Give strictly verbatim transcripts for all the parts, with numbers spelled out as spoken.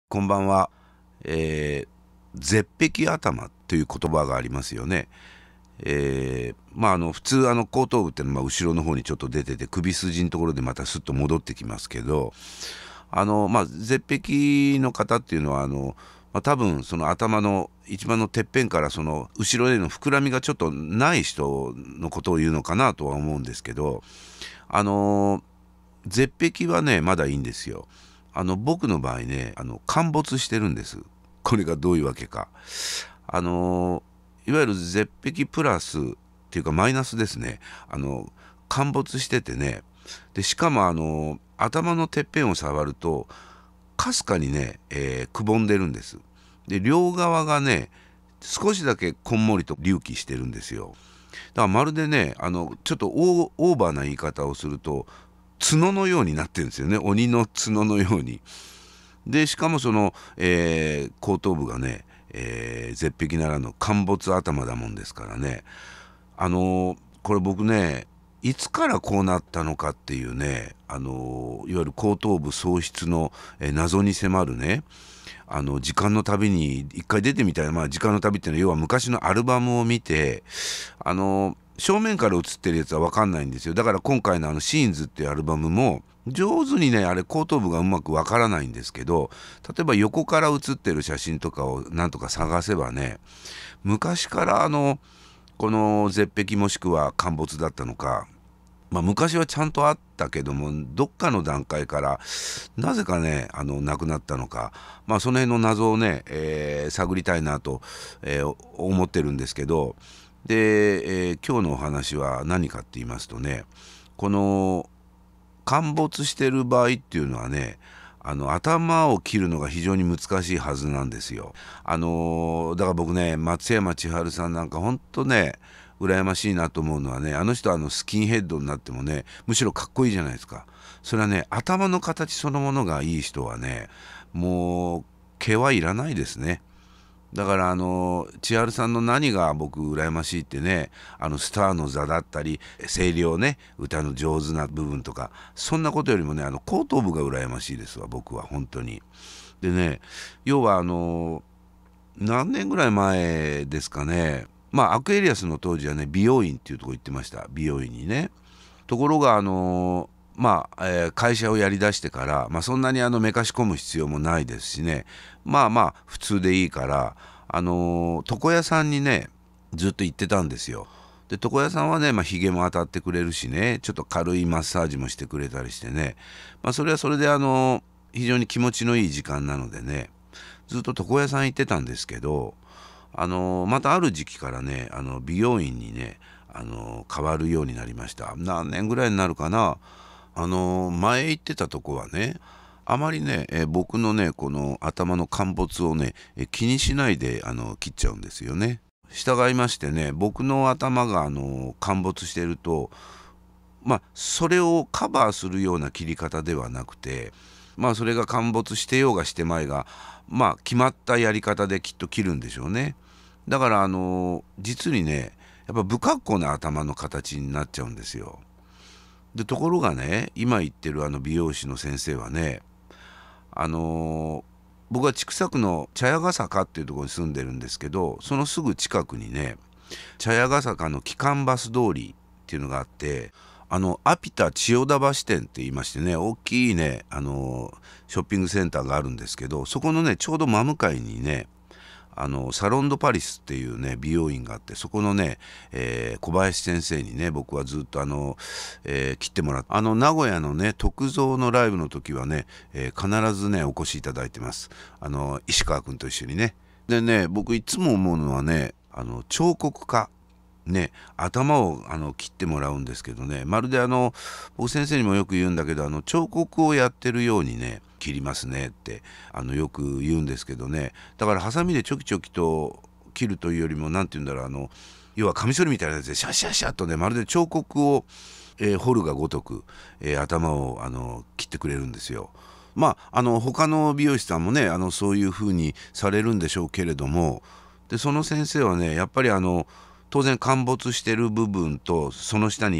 こんばんは。えー絶壁頭という言葉がありますよね。えーまああの普通あの後頭部っていうのはまあ後ろの方にちょっと出てて首筋のところでまたスッと戻ってきますけど、あのまあ絶壁の方っていうのはあの、まあ、多分その頭の一番のてっぺんからその後ろへの膨らみがちょっとない人のことを言うのかなとは思うんですけど、あの絶壁はねまだいいんですよ。あの僕の場合ね、あの陥没してるんです。これがどういうわけか。あのいわゆる絶壁プラスっていうかマイナスですね。あの陥没しててね。でしかもあの頭のてっぺんを触るとかすかにね、えーくぼんでるんです。で両側がね少しだけこんもりと隆起してるんですよ。だからまるでね、あのちょっとオーオーバーな言い方をすると角のようになってるんですよね。鬼の角のように。でしかもその、えー後頭部がね、えー絶壁ならぬ陥没頭だもんですからね。あのーこれ僕ね、いつからこうなったのかっていうね、あのーいわゆる後頭部喪失の、えー謎に迫るね、あの時間の旅に一回出てみたいな、まあ、時間の旅っていうのは要は昔のアルバムを見て、あの正面から写ってるやつは分かんないんですよ。だから今回のあのシーンズっていうアルバムも上手にねあれ後頭部がうまく分からないんですけど、例えば横から写ってる写真とかをなんとか探せばね、昔からあのこの絶壁もしくは陥没だったのか、まあ、昔はちゃんとあったけどもどっかの段階からなぜかねあの亡くなったのか、まあ、その辺の謎をね、えー探りたいなと、えー思ってるんですけど、で、えー今日のお話は何かって言いますとね、この陥没してる場合っていうのはね、あの頭を切るのが非常に難しいはずなんですよ。あのーだから僕ね、松山千春さんなんかほんとね羨ましいなと思うのはね、あの人はあのスキンヘッドになってもねむしろかっこいいじゃないですか。それはね頭の形そのものがいい人はね、もう毛はいらないですね。だからあの千春さんの何が僕羨ましいってね、あのスターの座だったり声量ね、歌の上手な部分とかそんなことよりもね、あの後頭部が羨ましいですわ僕は本当に。でね、要はあの何年ぐらい前ですかね、まあアクエリアスの当時はね美容院っていうとこ行ってました。美容院にね。ところがあのまあ、えー会社をやりだしてから、まあ、そんなにあのめかし込む必要もないですしね、まあまあ普通でいいから、あのー床屋さんにねずっと行ってたんですよ。で床屋さんはね、まあ、ひげも当たってくれるしね、ちょっと軽いマッサージもしてくれたりしてね、まあ、それはそれであのー非常に気持ちのいい時間なのでね、ずっと床屋さん行ってたんですけど、あのまたある時期からね、あの美容院にね、あの変わるようになりました。何年ぐらいになるかな。あの前行ってたとこはね、あまりね、えー僕のねこの頭の陥没をね、えー気にしないであの切っちゃうんですよね。従いましてね、僕の頭があの陥没してると、まあそれをカバーするような切り方ではなくて、まあそれが陥没してようがしてまいが、まあ決まったやり方できっと切るんでしょうね。だからあの実にね、やっぱ不格好な頭の形になっちゃうんですよ。でところがね、今言ってるあの美容師の先生はね、あの僕は千種区の茶屋ヶ坂っていうところに住んでるんですけど、そのすぐ近くにね茶屋ヶ坂の基幹バス通りっていうのがあって、あのアピタ千代田橋店って言いましてね、大きいねあのショッピングセンターがあるんですけど、そこのねちょうど真向かいにね、あのサロンドパリスっていうね美容院があって、そこのね、えー小林先生にね僕はずっとあの、えー切ってもらって、あの名古屋のね徳蔵のライブの時はね、えー必ずねお越しいただいてます。あの石川君と一緒にね。でね、僕いつも思うのはね、あの彫刻家ね、頭をあの切ってもらうんですけどね、まるであの僕先生にもよく言うんだけど、あの彫刻をやってるようにね切りますねってあのよく言うんですけどね。だからハサミでちょきちょきと切るというよりも、何て言うんだろう、あの要はカミソリみたいなやつでシャッシャッシャッとね、まるで彫刻を、えー彫るがごとく、えー頭をあの切ってくれるんですよ。まああの他の美容師さんもね、あのそういう風にされるんでしょうけれども、でその先生はねやっぱりあの当然陥没してる部分とその下に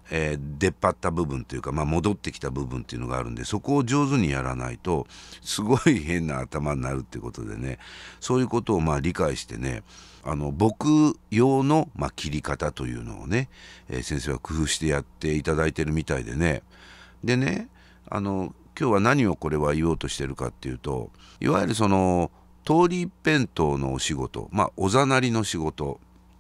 えー出っ張った部分というか、まあ、戻ってきた部分っていうのがあるんで、そこを上手にやらないとすごい変な頭になるっていうことでね、そういうことをまあ理解してね、あの僕用のまあ切り方というのをね、えー先生は工夫してやっていただいてるみたいでね。でね、あの今日は何をこれは言おうとしてるかっていうと、いわゆるその通り一辺倒のお仕事、まあおざなりの仕事、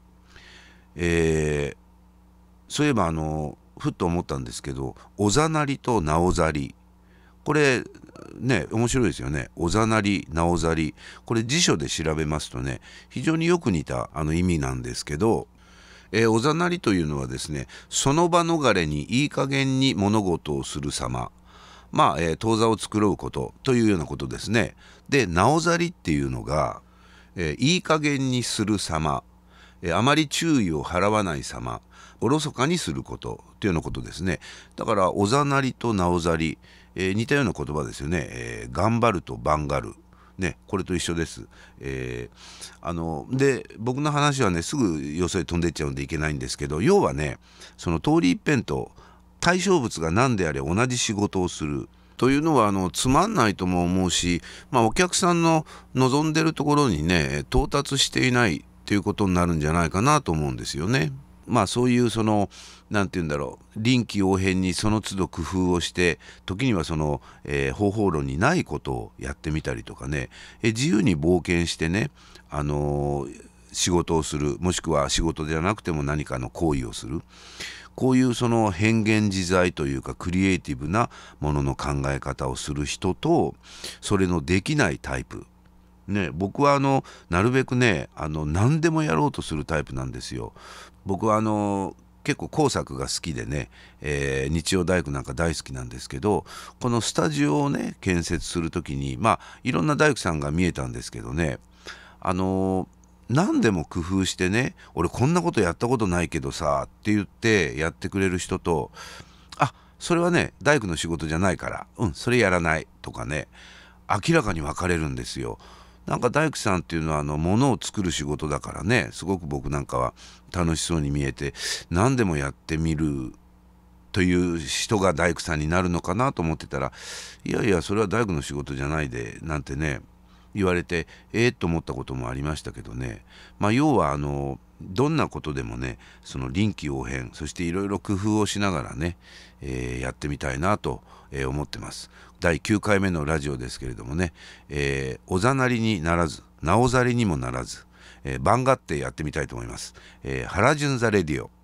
えーそういえばあのふっと思ったんですけど、おざなりとなおざり、これね面白いですよね。おざなりなおざり、これ辞書で調べますとね、非常によく似たあの意味なんですけど、えーおざなりというのはですね、その場逃れにいい加減に物事をする様、まあ、えー当座を繕うことというようなことですね。で、なおざりっていうのが、えーいい加減にする様、えーあまり注意を払わない様、おろそかにすることというようなことですね。だからおざなりとなおざり、えー似たような言葉ですよね。えー頑張ると番がる、ね、これと一緒です。えーあので僕の話はねすぐよそへ飛んでっちゃうんでいけないんですけど、要はね、その通り一辺倒、対象物が何であれ同じ仕事をするというのはあのつまんないとも思うし、まあ、お客さんの望んでるところにね到達していないということになるんじゃないかなと思うんですよね。まあそういうその何て言うんだろう、臨機応変にその都度工夫をして、時にはその、えー方法論にないことをやってみたりとかね、えー自由に冒険してね、あのー仕事をする、もしくは仕事じゃなくても何かの行為をする、こういうその変幻自在というかクリエイティブなものの考え方をする人と、それのできないタイプね、僕はあのなるべくね、あの何でもやろうとするタイプなんですよ。僕はあの結構工作が好きでね、えー日曜大工なんか大好きなんですけど、このスタジオをね建設する時に、まあいろんな大工さんが見えたんですけどね、あの何でも工夫してね、俺こんなことやったことないけどさって言ってやってくれる人と、あ、それはね大工の仕事じゃないからうんそれやらないとかね、明らかに分かれるんですよ。なんか大工さんっていうのはあの物を作る仕事だからね、すごく僕なんかは楽しそうに見えて、何でもやってみるという人が大工さんになるのかなと思ってたら、いやいやそれは大工の仕事じゃないでなんてね言われて、ええと思ったこともありましたけどね。まあ要はあのどんなことでもね、その臨機応変、そしていろいろ工夫をしながらね、えーやってみたいなと、えー思ってます。だいきゅうかいめのラジオですけれどもね、えーおざなりにならずなおざりにもならず、えー、番がってやってみたいと思います。えー、原純ザレディオ。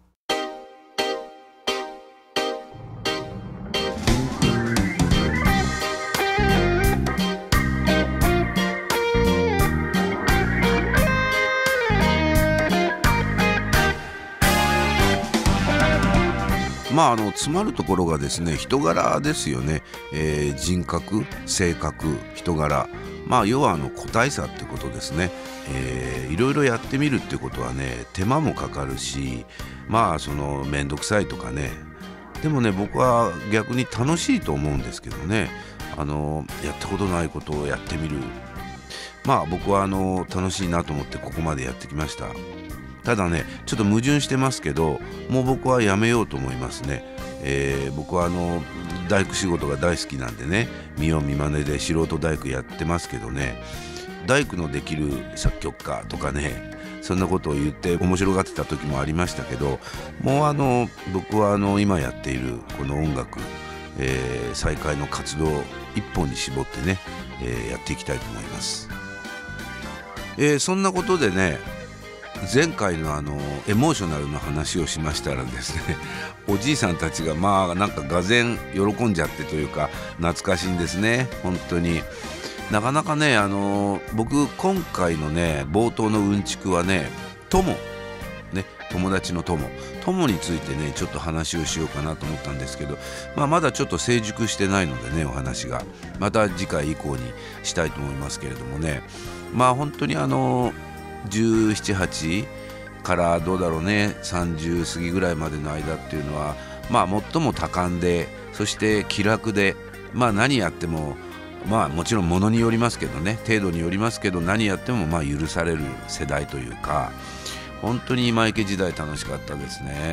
まああの詰まるところがですね、人柄ですよね。えー人格、性格、人柄、まあ要はあの個体差ってことですね。えーいろいろやってみるってことはね、手間もかかるし、まあその面倒くさいとかね、でもね僕は逆に楽しいと思うんですけどね。あのやったことないことをやってみる、まあ僕はあの楽しいなと思ってここまでやってきました。ただねちょっと矛盾してますけど、もう僕はやめようと思いますね。えー僕はあの大工仕事が大好きなんでね、見よう見まねで素人大工やってますけどね、大工のできる作曲家とかね、そんなことを言って面白がってた時もありましたけど、もうあの僕はあの今やっているこの音楽、えー再開の活動一本に絞ってね、えーやっていきたいと思います。えーそんなことでね、前回のあのエモーショナルの話をしましたらですね、おじいさんたちがまあなんかがぜん喜んじゃってというか懐かしいんですね。本当になかなかね、あの僕今回のね冒頭のうんちくはね、友ね、友達の友友についてねちょっと話をしようかなと思ったんですけど、まあ、まだちょっと成熟してないのでね、お話がまた次回以降にしたいと思いますけれどもね、まあ本当にあのじゅうなな、はちからどうだろうね、さんじゅう過ぎぐらいまでの間っていうのはまあ最も多感で、そして気楽で、まあ何やってもまあもちろんものによりますけどね、程度によりますけど、何やってもまあ許される世代というか、本当に今池時代楽しかったですね。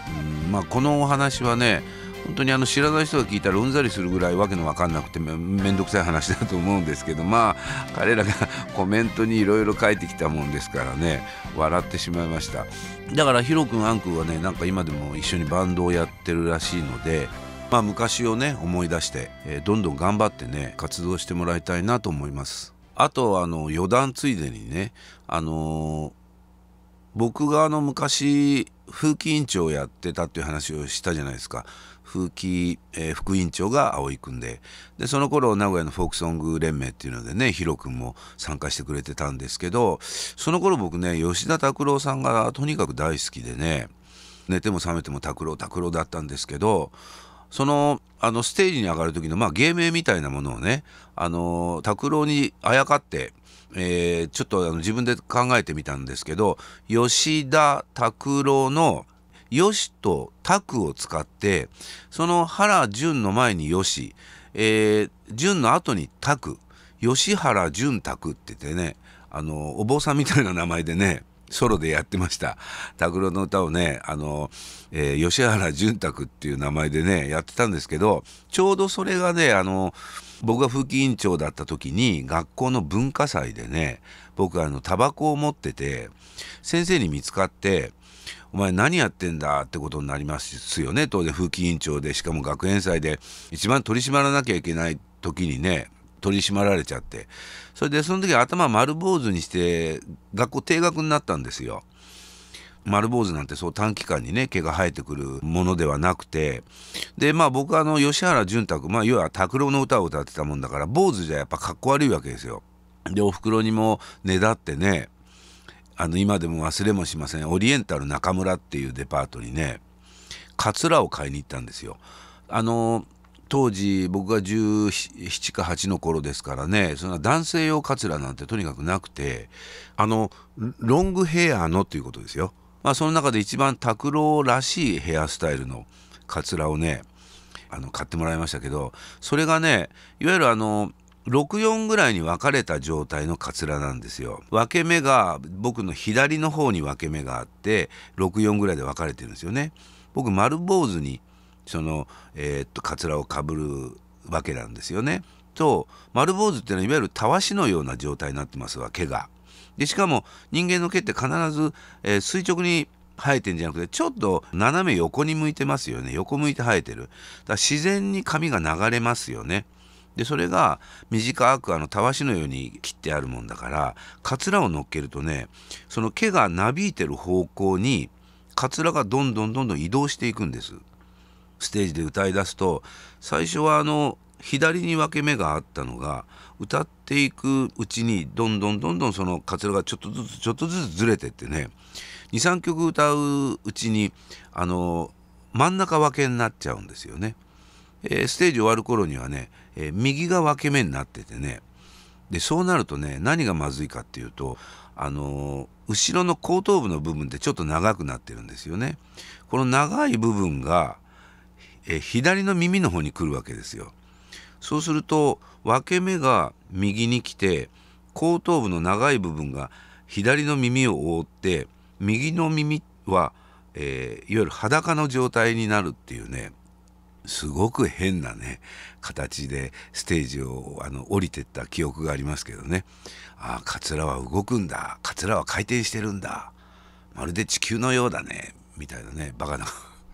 うん、まあこのお話はね本当にあの知らない人が聞いたらうんざりするぐらいわけの分かんなくてめめんどくさい話だと思うんですけど、まあ彼らがコメントにいろいろ書いてきたもんですからね笑ってしまいました。だからヒロ君アン君はねなんか今でも一緒にバンドをやってるらしいので、まあ昔をね思い出して、えー、どんどん頑張ってね活動してもらいたいなと思います。あとあの余談ついでにね、あのー、僕があの昔風紀委員長をやってたっていう話をしたじゃないですか。風紀、えー、副委員長が葵くんで、でその頃名古屋のフォークソング連盟っていうのでねヒロ君も参加してくれてたんですけど、その頃僕ね吉田拓郎さんがとにかく大好きでね、寝ても覚めても拓郎拓郎だったんですけど、そのあのステージに上がる時のまあ芸名みたいなものをねあの拓郎にあやかって、えー、ちょっとあの自分で考えてみたんですけど、吉田拓郎のよしとたくを使って、その原淳の前によし、えー、淳の後にたく、吉原淳拓って言ってね、あのお坊さんみたいな名前でねソロでやってました。拓郎の歌をねあの、えー、吉原淳拓っていう名前でねやってたんですけど、ちょうどそれがねあの僕が風紀委員長だった時に学校の文化祭でね僕あのタバコを持ってて先生に見つかって、お前何やってんだってことになりますよね。当然風紀委員長でしかも学園祭で一番取り締まらなきゃいけない時にね取り締まられちゃって、それでその時頭丸坊主にして学校停学になったんですよ。丸坊主なんてそう短期間にね毛が生えてくるものではなくて、でまあ僕はあの吉原淳拓、まあ要は拓郎の歌を歌ってたもんだから坊主じゃやっぱかっこ悪いわけですよ。でお袋にもねだってね、あの今でも忘れもしませんオリエンタル中村っていうデパートにねカツラを買いに行ったんですよ。あの当時僕がじゅうななかはちの頃ですからね、そんな男性用カツラなんてとにかくなくて、あのロングヘアのっていうことですよ。まあその中で一番拓郎らしいヘアスタイルのカツラをねあの買ってもらいましたけど、それがねいわゆるあのろくよんぐらいに分かれた状態のカツラなんですよ。分け目が僕の左の方に分け目があってろくよんぐらいで分かれてるんですよね。僕丸坊主にその、えー、っとカツラをかぶるわけなんですよね。と丸坊主っていうのはいわゆるたわしのような状態になってますわ、毛が。でしかも人間の毛って必ず、えー、垂直に生えてんじゃなくてちょっと斜め横に向いてますよね。横向いて生えてる。だから自然に髪が流れますよね。でそれが短くあのたわしのように切ってあるもんだから、カツラを乗っけるとねその毛がなびいてる方向にカツラがどんどんどんどん移動していくんです。ステージで歌い出すと最初はあの左に分け目があったのが歌っていくうちにどんどんどんどんそのカツラがちょっとずつちょっとずつずれてってね にさんきょく歌ううちにあの真ん中分けになっちゃうんですよね。えー、ステージ終わる頃にはね、えー、右が分け目になっててね、でそうなるとね何がまずいかっていうとあのー、後ろの後頭部の部分ってちょっと長くなってるんですよね。この長い部分が、えー、左の耳の方に来るわけですよ。そうすると分け目が右に来て後頭部の長い部分が左の耳を覆って右の耳は、えー、いわゆる裸の状態になるっていうねすごく変なね形でステージをあの降りてった記憶がありますけどね。ああカツラは動くんだ、カツラは回転してるんだ、まるで地球のようだねみたいなねバカな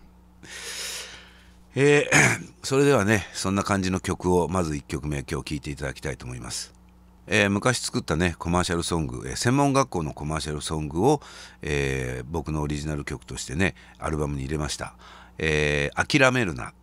えー、それではねそんな感じの曲をまずいっきょくめ今日聴いていただきたいと思います。えー、昔作ったねコマーシャルソング、えー、専門学校のコマーシャルソングを、えー、僕のオリジナル曲としてねアルバムに入れました。えー、諦めるな。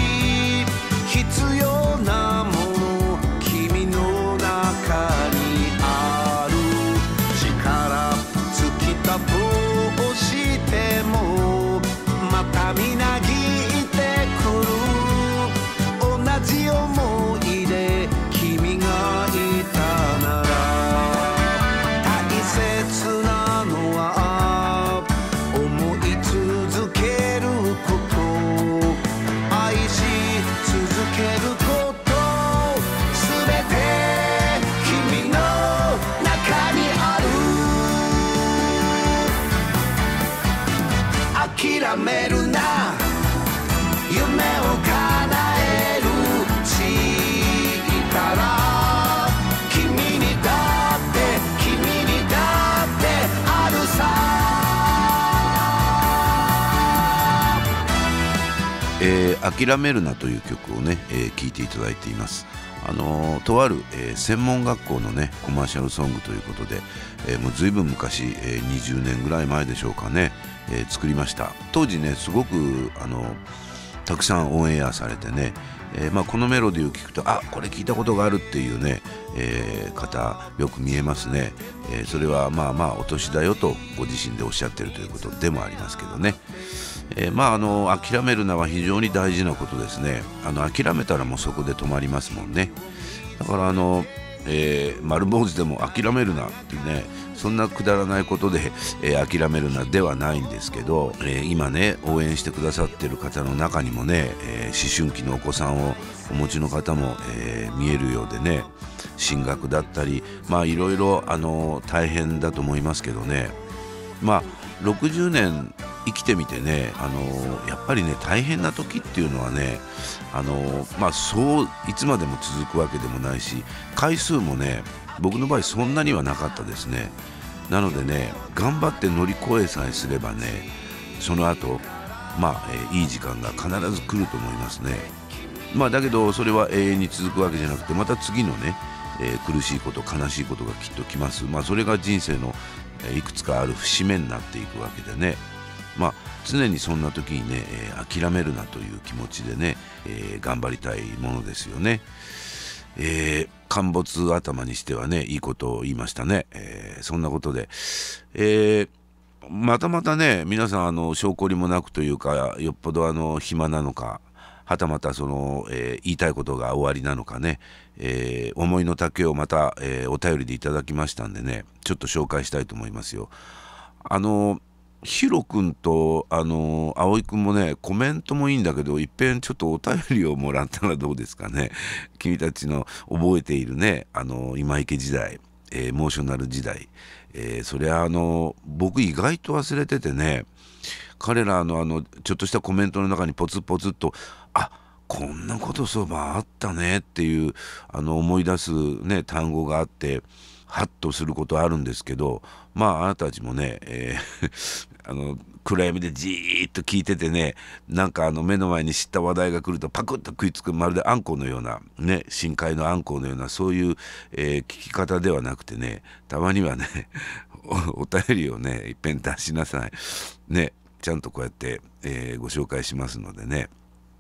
必要なもの君の中に諦めるな夢を叶える力君にだって君にだってあるさ。えー、諦めるなという曲をね、えー、聴いていただいています。あのー、とある、えー、専門学校のねコマーシャルソングということで、えー、もうずいぶん昔、えー、にじゅうねんぐらい前でしょうかね、えー、作りました。当時ねすごくあのたくさんオンエアされてね、えーまあ、このメロディーを聞くとあこれ聞いたことがあるっていうね、えー、方よく見えますね、えー、それはまあまあお年だよとご自身でおっしゃってるということでもありますけどね。えー、まああの諦めるのは非常に大事なことですね。あの諦めたらもうそこで止まりますもんね。だからあの、えー、丸坊主でも諦めるなっていうねそんなくだらないことで、えー、諦めるなではないんですけど、えー、今ね応援してくださってる方の中にもね、えー、思春期のお子さんをお持ちの方も、えー、見えるようでね進学だったりまあいろいろあの大変だと思いますけどね。まあろくじゅうねん生きてみてね、あのやっぱりね大変な時っていうのはね、あのまあそういつまでも続くわけでもないし回数もね僕の場合そんなにはなかったですね。なのでね頑張って乗り越えさえすればねその後まあ、えー、いい時間が必ず来ると思いますね。まあだけどそれは永遠に続くわけじゃなくてまた次のね、えー、苦しいこと悲しいことがきっと来ます。まあそれが人生のいくつかある節目になっていくわけでね。まあ常にそんな時にね、えー、諦めるなという気持ちでね、えー、頑張りたいものですよね。えー、陥没頭にしてはねいいことを言いましたね。えー、そんなことで、えー、またまたね皆さんあの証拠りもなくというかよっぽどあの暇なのかはたまたその、えー、言いたいことが終わりなのかね、えー、思いの丈をまた、えー、お便りでいただきましたんでねちょっと紹介したいと思いますよ。あのヒロ君とあの葵君もねコメントもいいんだけどいっぺんちょっとお便りをもらったらどうですかね。君たちの覚えているねあの今池時代、えー、モーショナル時代、えー、それはあの僕意外と忘れててね彼らのあのちょっとしたコメントの中にポツポツとあこんなことそういえばあったねっていうあの思い出すね単語があってハッとすることあるんですけどまああなたたちもね、えーあの暗闇でじーっと聞いててねなんかあの目の前に知った話題が来るとパクッと食いつくまるであんこのようなね深海のあんこのようなそういう、えー、聞き方ではなくてねたまにはねお, お便りをねいっぺん出しなさいねちゃんとこうやって、えー、ご紹介しますのでね。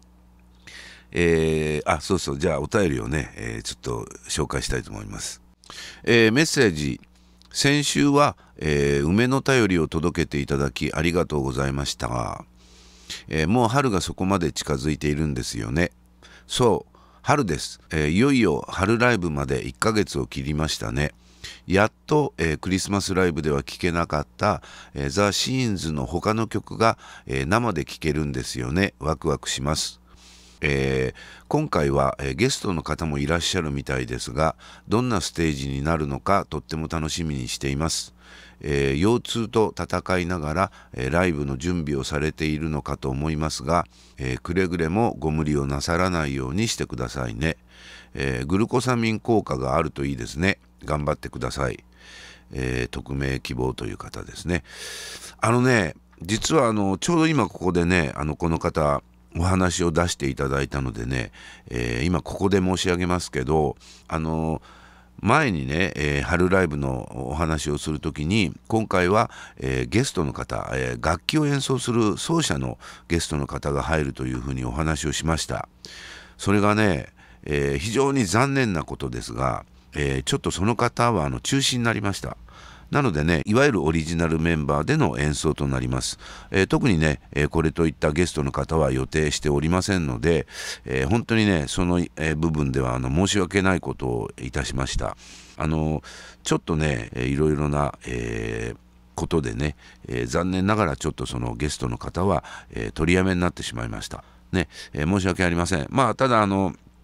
えー、あそうそうじゃあお便りをね、えー、ちょっと紹介したいと思います。えー、メッセージ先週は、えー、梅の便りを届けていただきありがとうございましたが、えー、もう春がそこまで近づいているんですよね。そう春です、えー、いよいよ春ライブまでいっかげつを切りましたね。やっと、えー、クリスマスライブでは聴けなかった、えー、ザ・シーンズの他の曲が、えー、生で聴けるんですよね。ワクワクします。えー、今回は、えー、ゲストの方もいらっしゃるみたいですがどんなステージになるのかとっても楽しみにしています。えー、腰痛と戦いながら、えー、ライブの準備をされているのかと思いますが、えー、くれぐれもご無理をなさらないようにしてくださいね。えー、グルコサミン効果があるといいですね。頑張ってください。えー、匿名希望という方ですね。あのね実はあのちょうど今ここでねあのこの方お話を出していただいたのでね、えー、今ここで申し上げますけどあの前にね、えー、春ライブのお話をするときに今回は、えー、ゲストの方、えー、楽器を演奏する奏者のゲストの方が入るというふうにお話をしました。それがね、えー、非常に残念なことですが、えー、ちょっとその方はあの中止になりました。なのでねいわゆるオリジナルメンバーでの演奏となります。えー、特にね、えー、これといったゲストの方は予定しておりませんので、えー、本当にねその、えー、部分ではあの申し訳ないことをいたしました。あのちょっとね、えー、いろいろな、えー、ことでね、えー、残念ながらちょっとそのゲストの方は、えー、取りやめになってしまいましたね、えー、申し訳ありません。まあただあの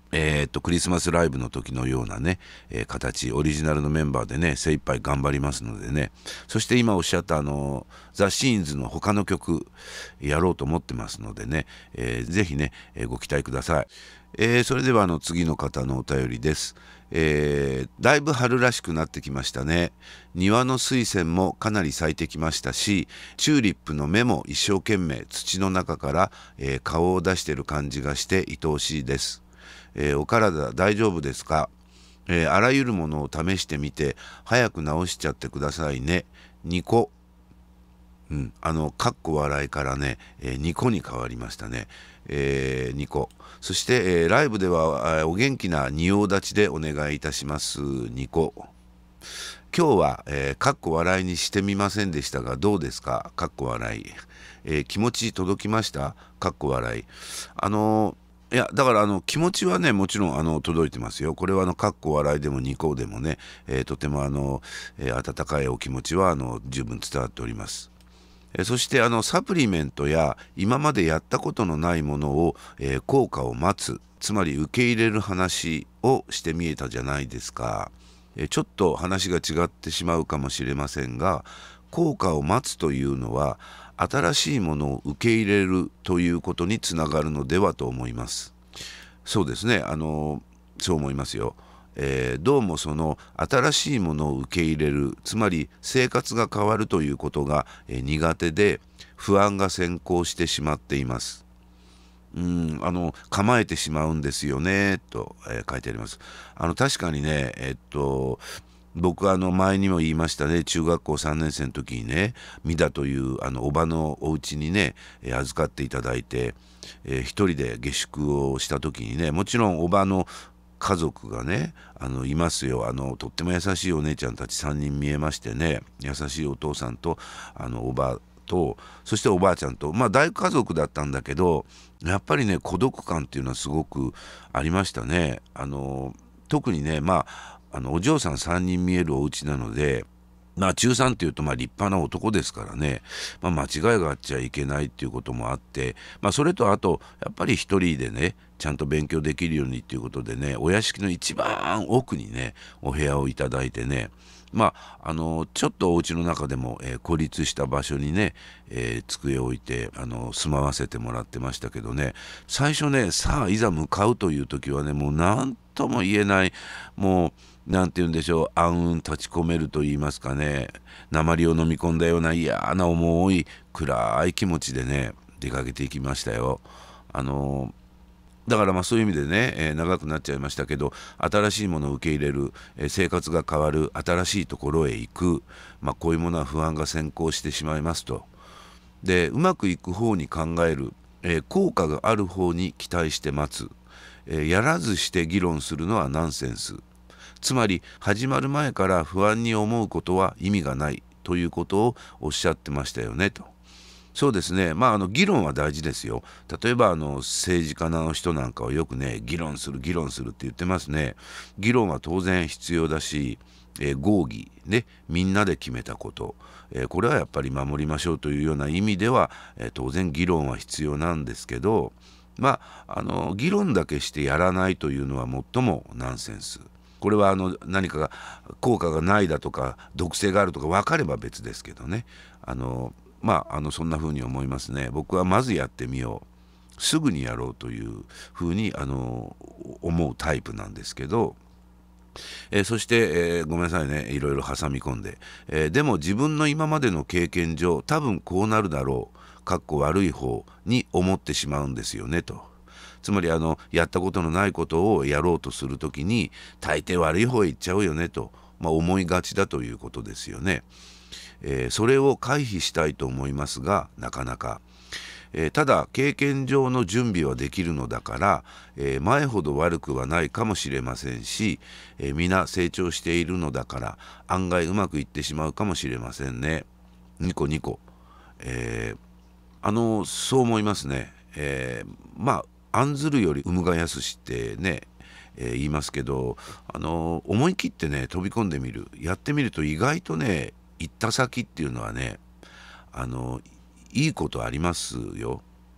えー、とクリスマスライブの時のようなね、えー形、オリジナルのメンバーでね精一杯頑張りますのでね。そして今おっしゃったあのザ・シーンズの他の曲やろうと思ってますのでね、えーぜひね、えーご期待ください。えーそれではあの次の方のお便りです。えーだいぶ春らしくなってきましたね。庭の水仙もかなり咲いてきましたし、チューリップの芽も一生懸命土の中から、えー顔を出している感じがして愛おしいです。えーお体大丈夫ですか？えーあらゆるものを試してみて早く治しちゃってくださいね。ニコ。うん、あのかっこ笑いからね、えーニコに変わりましたね。えーニコ。そして、えーライブでは、えーお元気な仁王立ちでお願いいたします。ニコ。今日は、えーかっこ笑いにしてみませんでしたがどうですか？かっこ笑い、えー気持ち届きました？かっこ笑い。あのーいやだからあの気持ちはねもちろんあの届いてますよ。これはあのかっこ笑いでもニコでもね、えーとてもあの、えー温かいお気持ちはあの十分伝わっております。えーそしてあのサプリメントや今までやったことのないものを、えー効果を待つ、つまり受け入れる話をしてみえたじゃないですか。えーちょっと話が違ってしまうかもしれませんが、効果を待つというのは新しいものを受け入れるということにつながるのではと思います。そうですね、あのそう思いますよ。えーどうもその新しいものを受け入れる、つまり生活が変わるということが、えー苦手で不安が先行してしまっています。うん、あの構えてしまうんですよねと、えー書いてあります。あの確かにね、えっと僕はあの前にも言いましたね、中学校さんねん生の時にね、ミダというあのおばのお家にね、えー預かっていただいて、えー一人で下宿をした時にね、もちろんおばの家族がねあのいますよ。あのとっても優しいお姉ちゃんたちさんにん見えましてね、優しいお父さんとあのおばと、そしておばあちゃんと、まあ大家族だったんだけど、やっぱりね孤独感っていうのはすごくありましたね。あの特にね、まああのお嬢さんさんにん見えるお家なので、まあ中さんっていうとまあ立派な男ですからね、まあ、間違いがあっちゃいけないっていうこともあって、まあ、それとあとやっぱり一人でねちゃんと勉強できるようにっていうことでね、お屋敷の一番奥にねお部屋をいただいてね、まああのちょっとお家の中でも、えー孤立した場所にね、えー机を置いてあの住まわせてもらってましたけどね、最初ねさあいざ向かうという時はねもう何とも言えない、もうなんて言うんでしょう、暗雲立ち込めると言いますかね、鉛を飲み込んだような嫌な重い暗い気持ちでね出かけていきましたよ。あのだからまあそういう意味でね、えー長くなっちゃいましたけど、新しいものを受け入れる、えー生活が変わる、新しいところへ行く、まあ、こういうものは不安が先行してしまいますと。でうまくいく方に考える、えー効果がある方に期待して待つ、えーやらずして議論するのはナンセンス。つまり始まる前から不安に思うことは意味がないということをおっしゃってましたよねと。そうですね、まああの議論は大事ですよ。例えばあの政治家の人なんかはよくね議論する議論するって言ってますね。議論は当然必要だし、えー合議ね、みんなで決めたこと、えーこれはやっぱり守りましょうというような意味では、えー当然議論は必要なんですけど、まああの議論だけしてやらないというのは最もナンセンス。これはあの何かが効果がないだとか毒性があるとか分かれば別ですけどね、あのまああのそんな風に思いますね。僕はまずやってみよう、すぐにやろうという風にあの思うタイプなんですけど、えーそして、えーごめんなさいね、いろいろ挟み込んで、えーでも自分の今までの経験上多分こうなるだろう、かっこ悪い方に思ってしまうんですよねと。つまりあのやったことのないことをやろうとするときに大抵悪い方へ行っちゃうよねと、まあ、思いがちだということですよね。えーそれを回避したいと思いますがなかなか、えーただ経験上の準備はできるのだから、えー前ほど悪くはないかもしれませんし、えー皆成長しているのだから案外うまくいってしまうかもしれませんね。ニコニコ。えーあのそう思いますね。えーまあ案ずるより産むがやすしってね、えー言いますけど、あの思い切ってね飛び込んでみる、やってみると意外とね行った先っていうのはね、あのいいことありますよ。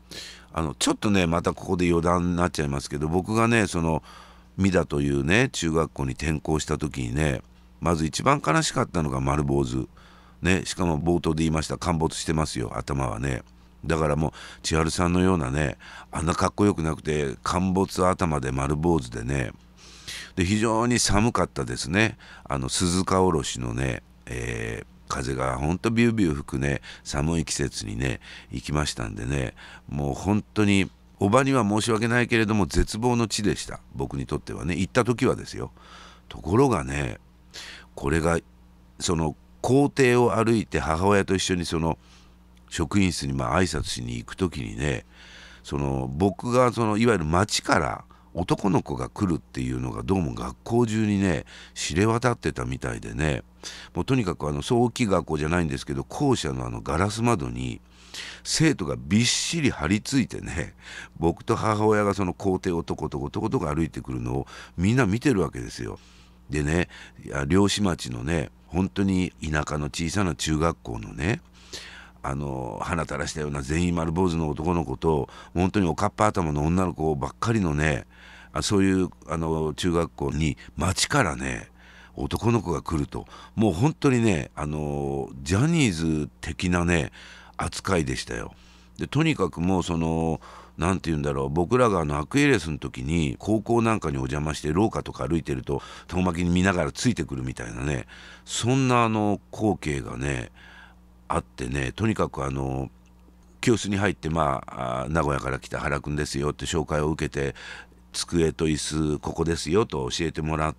あのちょっとねまたここで余談になっちゃいますけど、僕がねその三田というね中学校に転校した時にね、まず一番悲しかったのが丸坊主ね。しかも冒頭で言いました陥没してますよ、頭はね。だからもう千春さんのようなね、あんなかっこよくなくて陥没頭で丸坊主でね、で非常に寒かったですね。あの鈴鹿おろしのね、えー風がほんとビュービュー吹くね寒い季節にね行きましたんでね、もう本当におばには申し訳ないけれども絶望の地でした、僕にとってはね、行った時はですよ。ところがね、これがその校庭を歩いて母親と一緒にその職員室にまあ挨拶しに行く時にね、その僕がそのいわゆる町から男の子が来るっていうのがどうも学校中にね知れ渡ってたみたいでね、もうとにかくあのそう大きい学校じゃないんですけど、校舎のあのガラス窓に生徒がびっしり張り付いてね、僕と母親がその校庭をとことことことこ歩いてくるのをみんな見てるわけですよ。でね、いや漁師町のね本当に田舎の小さな中学校のね、あの鼻垂らしたような全員丸坊主の男の子と本当におかっぱ頭の女の子ばっかりのね、あそういうあの中学校に町からね男の子が来ると、もう本当にねあのジャニーズ的なね扱いでしたよ。でとにかくもうそのなんて言うんだろう、僕らがあのアクエリアスの時に高校なんかにお邪魔して廊下とか歩いてると遠巻きに見ながらついてくるみたいなね、そんなあの光景がねあってね、とにかくあの教室に入ってまああ名古屋から来た原くんですよって紹介を受けて、机と椅子ここですよと教えてもらって、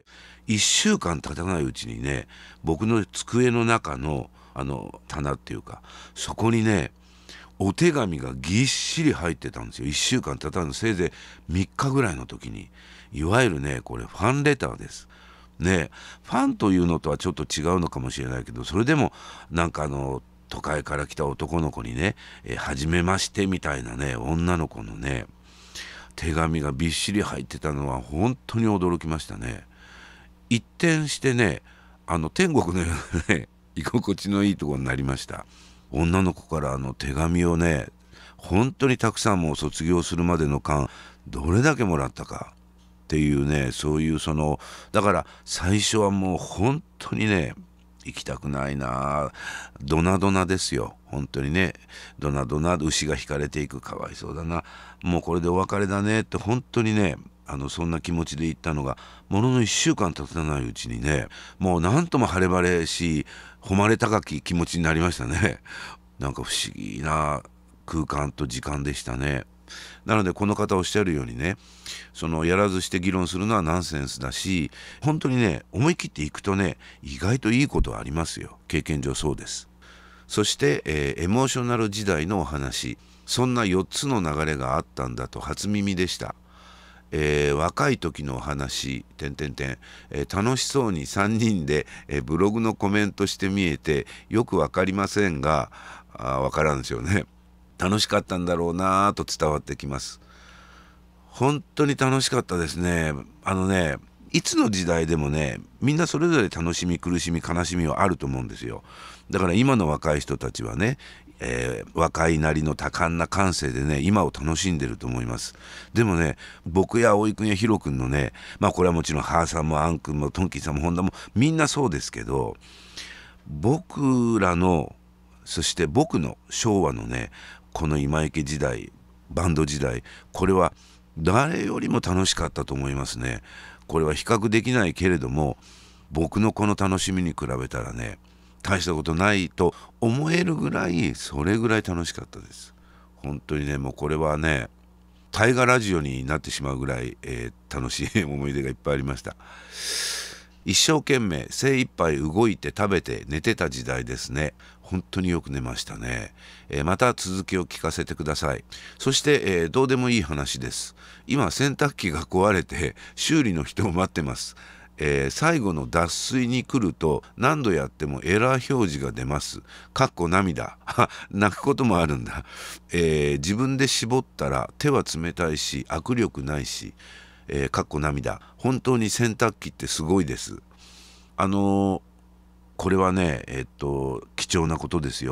いっしゅうかん経たないうちにね、僕の机の中のあの棚っていうかそこにねお手紙がぎっしり入ってたんですよ。いっしゅうかん経たぬせいぜいみっかぐらいの時に、いわゆるねこれファンレターです。ね、ファンというのとはちょっと違うのかもしれないけど、それでもなんかあの都会から来た男の子にね「えー、初めまして」みたいなね女の子のね手紙がびっしり入ってたのは本当に驚きましたね。一転してね、あの天国のようなね居心地のいいところになりました。女の子からあの手紙をね本当にたくさん、もう卒業するまでの間どれだけもらったかっていうね、そういうそのだから最初はもう本当にね行きたくないな、ドナドナですよ本当にね。ドナドナ牛が引かれていく、かわいそうだな、もうこれでお別れだねって本当にね、あのそんな気持ちで行ったのがもののいっしゅうかん経たないうちにね、もうなんとも晴れ晴れし誉れ高き気持ちになりましたね。なんか不思議な空間と時間でしたね。なのでこの方おっしゃるようにね、そのやらずして議論するのはナンセンスだし、本当にね思い切っていくとね意外といいことはありますよ。経験上そうです。そして、えーエモーショナル時代のお話、そんなよっつの流れがあったんだと初耳でした。えー若い時のお話点点点、えー楽しそうにさんにんで、えーブログのコメントしてみえてよくわかりませんが、あーわからんですよね。楽しかったんだろうなぁと伝わってきます。本当に楽しかったですね。あのね、いつの時代でもね、みんなそれぞれ楽しみ、苦しみ、悲しみはあると思うんですよ。だから今の若い人たちはね、えー若いなりの多感な感性でね、今を楽しんでると思います。でもね、僕や葵くんやヒロくんのね、まあこれはもちろんハーさんもアンくんもトンキーさんもホンダもみんなそうですけど、僕らの、そして僕の昭和のね、この今池時代、バンド時代、これは誰よりも楽しかったと思いますね。これは比較できないけれども、僕のこの楽しみに比べたらね大したことないと思えるぐらい、それぐらい楽しかったです。本当にね、もうこれはね大河ラジオになってしまうぐらい、えー楽しい思い出がいっぱいありました。一生懸命精一杯動いて食べて寝てた時代ですね。本当によく寝ましたね。えーまた続きを聞かせてください。そして、えーどうでもいい話です。今洗濯機が壊れて修理の人を待ってます。えー最後の脱水に来ると何度やってもエラー表示が出ます。かっこ涙。は泣くこともあるんだ。えー自分で絞ったら手は冷たいし握力ないし、えーかっこ涙。本当に洗濯機ってすごいです。あのーこれはね、えっと貴重なことですよ。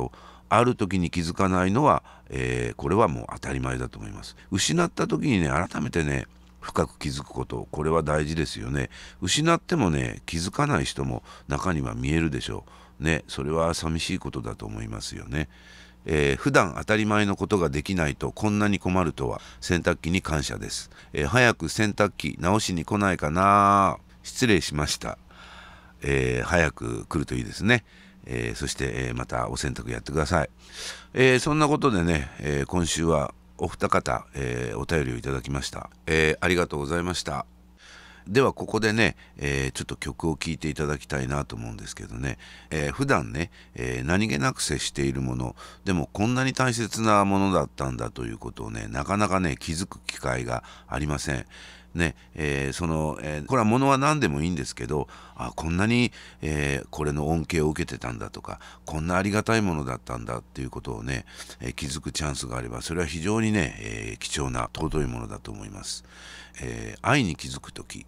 ある時に気づかないのは、えーこれはもう当たり前だと思います。失った時にね、改めてね、深く気づくこと、これは大事ですよね。失ってもね、気づかない人も中には見えるでしょう。ね、それは寂しいことだと思いますよね。えー普段当たり前のことができないとこんなに困るとは。洗濯機に感謝です。えー早く洗濯機直しに来ないかな。失礼しました。えー早く来るといいですね。えーそして、えーまたお洗濯やってください。えーそんなことでね、えー今週はお二方、えーお便りをいただきました。えーありがとうございました。ではここでね、えーちょっと曲を聴いていただきたいなと思うんですけどね、えー普段ね、えー何気なく接しているものでもこんなに大切なものだったんだということをね、なかなかね気づく機会がありません。ねえーその、えーこれは物は何でもいいんですけど、あこんなに、えーこれの恩恵を受けてたんだとか、こんなありがたいものだったんだっていうことをね、えー気づくチャンスがあれば、それは非常にね、えー貴重な尊いものだと思います。えー愛に気づくとき。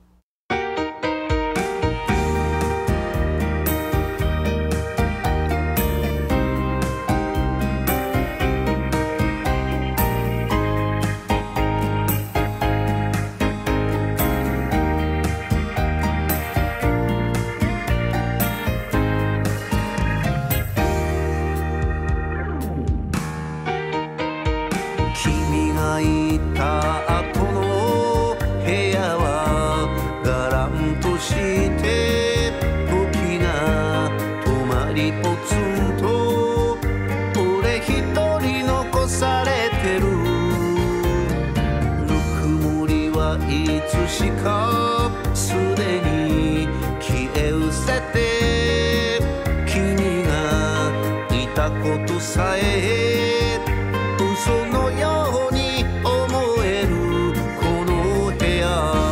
君がいた後の部屋はガランとして時が止まりポツンと俺一人残されてる。ぬくもりはいつしかすでに消え失せて、君がいたことさえ嘘のように思えるこの部屋。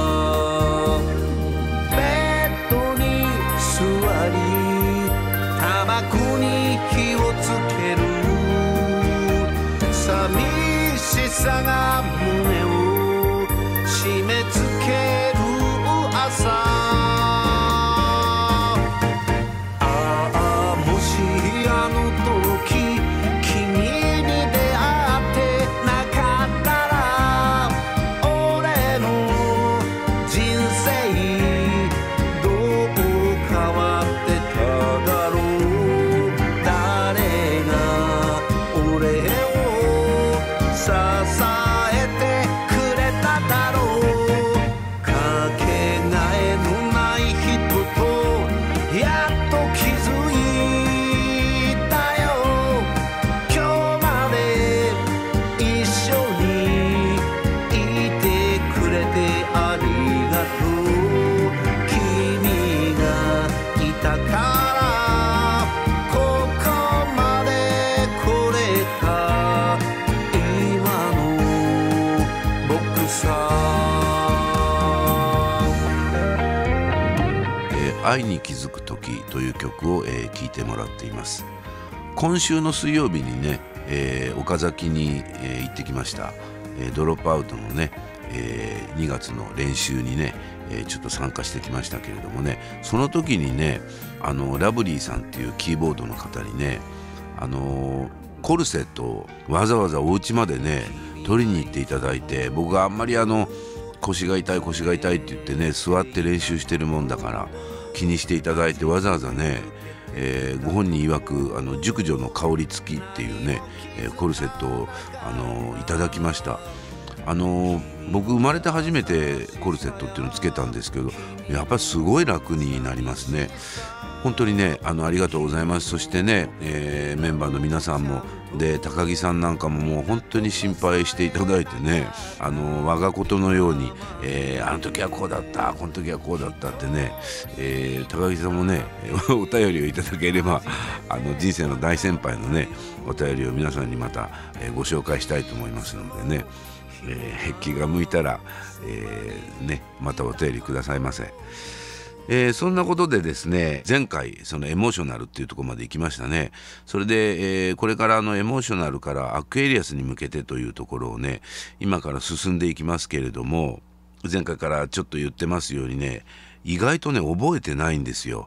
ベッドに座りタバコに火をつける。寂しさが胸を締め付ける朝。 愛に気づく時という曲を、えー聴いてもらっています。今週の水曜日にね、えー岡崎に、えー行ってきました。えードロップアウトのね、えーにがつの練習にね、えーちょっと参加してきましたけれどもね、その時にね、あのラブリーさんっていうキーボードの方にね、あのーコルセットをわざわざお家までね取りに行っていただいて、僕があんまりあの腰が痛い腰が痛いって言ってね座って練習してるもんだから気にしていただいて、わざわざね、えーご本人曰くあの熟女の香り付きっていうね、えーコルセットを、あのーいただきました。あのー僕生まれて初めてコルセットっていうのをつけたんですけど、やっぱりすごい楽になりますね。本当にね、あのありがとうございます。そしてね、えーメンバーの皆さんもで高木さんなんかももう本当に心配していただいてね、あの我がことのように、えーあの時はこうだったこの時はこうだったってね、えー高木さんもねお便りをいただければ、あの人生の大先輩のねお便りを皆さんにまた、えーご紹介したいと思いますのでね、えー、壁が向いたら、えーね、またお便りくださいませ。えーそんなことでですね、前回そのエモーショナルっていうところまで行きましたね。それで、えーこれからあのエモーショナルからアクエリアスに向けてというところをね今から進んでいきますけれども、前回からちょっと言ってますようにね、意外とね覚えてないんですよ。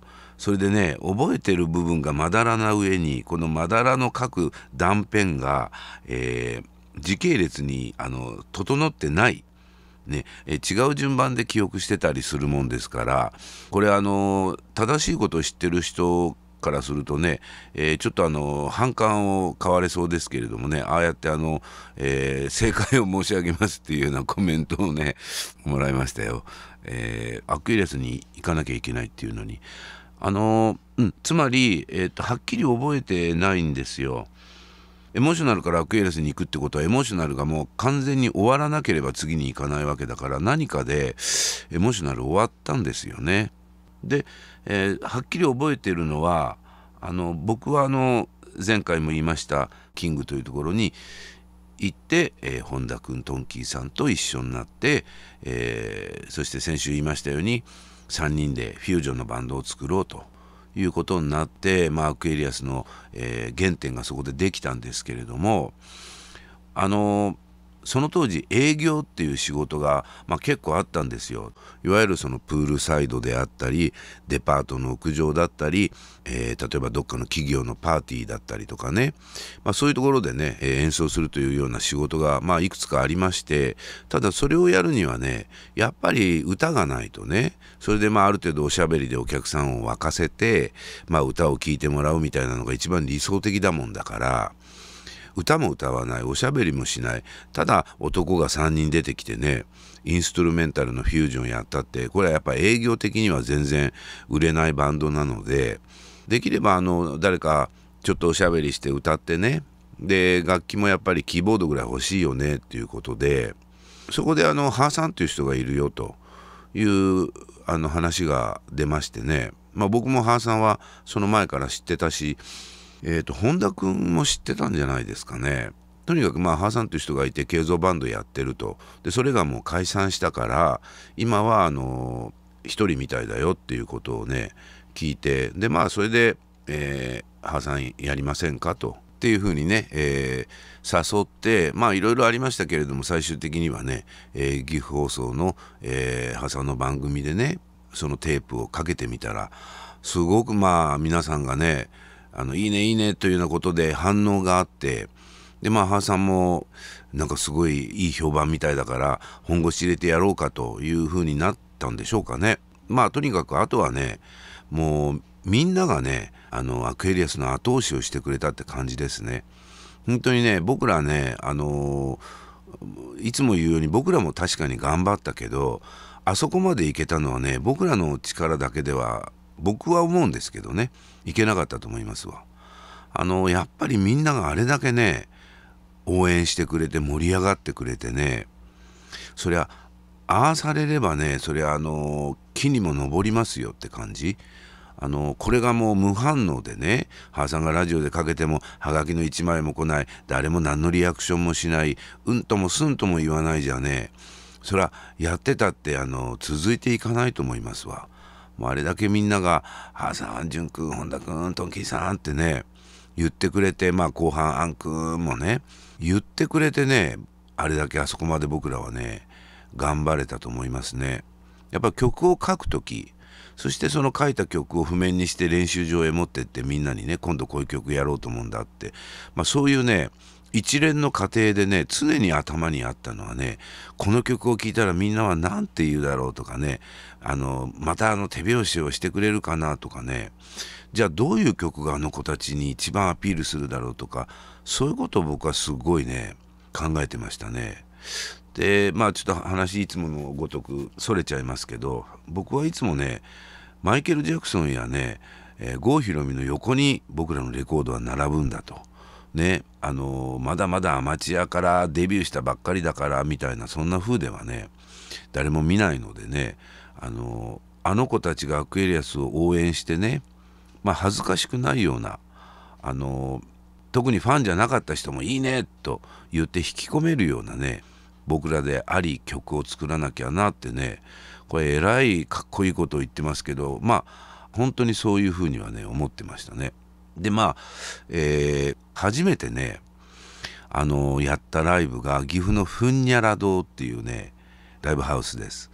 それでね、覚えてる部分がまだらな上に、このまだらの書く断片が、えー時系列にあの整ってないね、え違う順番で記憶してたりするもんですから、これあの正しいことを知ってる人からするとね、えーちょっとあの反感を買われそうですけれどもね、ああやってあの、えー正解を申し上げますっていうようなコメントをねもらいましたよ。えーアクエリアスに行かなきゃいけないっていうのに、あのうん、つまり、えーとはっきり覚えてないんですよ。エモーショナルからアクエリアスに行くってことは、エモーショナルがもう完全に終わらなければ次に行かないわけだから、何かでエモーショナル終わったんですよね。で、えーはっきり覚えているのは、あの僕はあの前回も言いましたキングというところに行って、えー本田君トンキーさんと一緒になって、えーそして先週言いましたようにさんにんでフュージョンのバンドを作ろうということになって、まあ、アクエリアスの、えー原点がそこでできたんですけれども、あのその当時営業っていう仕事が、まあ、結構あったんですよ。いわゆるそのプールサイドであったり、デパートの屋上だったり、えー例えばどっかの企業のパーティーだったりとかね、まあ、そういうところでね、えー演奏するというような仕事が、まあ、いくつかありまして、ただそれをやるにはね、やっぱり歌がないとね、それでまあある程度おしゃべりでお客さんを沸かせて、まあ、歌を聴いてもらうみたいなのが一番理想的だもんだから、歌も歌わない、おしゃべりもしない、ただ男がさんにん出てきてね、インストゥルメンタルのフュージョンやったって、これはやっぱ営業的には全然売れないバンドなので、できればあの誰かちょっとおしゃべりして歌ってね、で楽器もやっぱりキーボードぐらい欲しいよねっていうことで、そこであのハーさんという人がいるよというあの話が出ましてね、まあ、僕もハーさんはその前から知ってたし、えーと本田君も知ってたんじゃないですかね。とにかくまあハーさんという人がいて、慶三バンドやってると。でそれがもう解散したから、今はあの一人みたいだよっていうことをね聞いて、でまあそれで、えー、ハーさんやりませんかとっていうふうにね、えー誘って、まあいろいろありましたけれども、最終的にはね、えー岐阜放送の、えー、ハーさんの番組でね、そのテープをかけてみたら、すごくまあ皆さんがね、あのいいねいいねというようなことで反応があって、でまあハーさんもなんかすごいいい評判みたいだから本腰入れてやろうかというふうになったんでしょうかね。まあとにかくあとはね、もうみんながね、あのアクエリアスの後押しをしてくれたって感じですね。本当にね、僕らね、あのいつも言うように僕らも確かに頑張ったけど、あそこまでいけたのはね、僕らの力だけでは、僕は思うんですけどね、いけなかったと思いますわ。あのやっぱりみんながあれだけね応援してくれて盛り上がってくれてね、そりゃああされればね、そりゃあの木にも登りますよって感じ。あのこれがもう無反応でね、ハーさんがラジオでかけてもハガキのいちまいも来ない、誰も何のリアクションもしない、うんともすんとも言わないじゃね、そりゃやってたってあの続いていかないと思いますわ。もうあれだけみんなが「ハーさん、ジュン君、本田君、トンキーさん」ってね言ってくれて、まあ後半アン君もね言ってくれてね、あれだけあそこまで僕らはね頑張れたと思いますね。やっぱ曲を書くとき、そしてその書いた曲を譜面にして練習場へ持ってって、みんなにね今度こういう曲やろうと思うんだって、まあ、そういうね一連の過程でね常に頭にあったのはね、この曲を聴いたらみんなは何て言うだろうとかね、あのまたあの手拍子をしてくれるかなとかね、じゃあどういう曲があの子たちに一番アピールするだろうとか、そういうことを僕はすごいね考えてましたね。でまあちょっと話いつものごとくそれちゃいますけど、僕はいつもねマイケル・ジャクソンやね、えー、郷ひろみの横に僕らのレコードは並ぶんだとね、あのーまだまだアマチュアからデビューしたばっかりだからみたいな、そんな風ではね誰も見ないのでね、あのーあの子たちがアクエリアスを応援してね、まあ恥ずかしくないような、あのー特にファンじゃなかった人もいいねと言って引き込めるようなね僕らであり曲を作らなきゃなってね、これえらいかっこいいことを言ってますけど、まあ本当にそういうふうにはね思ってましたね。でまあ、えー初めてねあのやったライブが岐阜のふんにゃら堂っていうねライブハウスです。